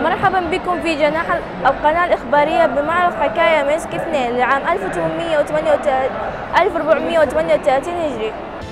مرحبا بكم في جناح القناة الإخبارية بمعرض حكاية منسك 2 لعام 1438 هجري.